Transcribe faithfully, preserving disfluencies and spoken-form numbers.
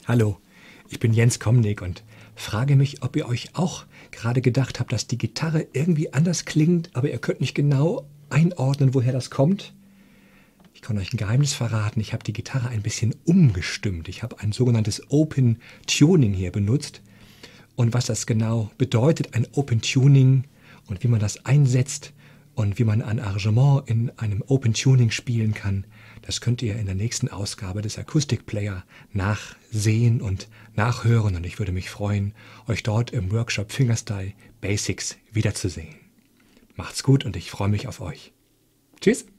Hallo, ich bin Jens Komnik und frage mich, ob ihr euch auch gerade gedacht habt, dass die Gitarre irgendwie anders klingt, aber ihr könnt nicht genau einordnen, woher das kommt. Ich kann euch ein Geheimnis verraten. Ich habe die Gitarre ein bisschen umgestimmt. Ich habe ein sogenanntes Open Tuning hier benutzt. Und was das genau bedeutet, ein Open Tuning und wie man das einsetzt und wie man ein Arrangement in einem Open Tuning spielen kann, das könnt ihr in der nächsten Ausgabe des Acoustic Player nachsehen und nachhören. Und ich würde mich freuen, euch dort im Workshop Fingerstyle Basics wiederzusehen. Macht's gut und ich freue mich auf euch. Tschüss!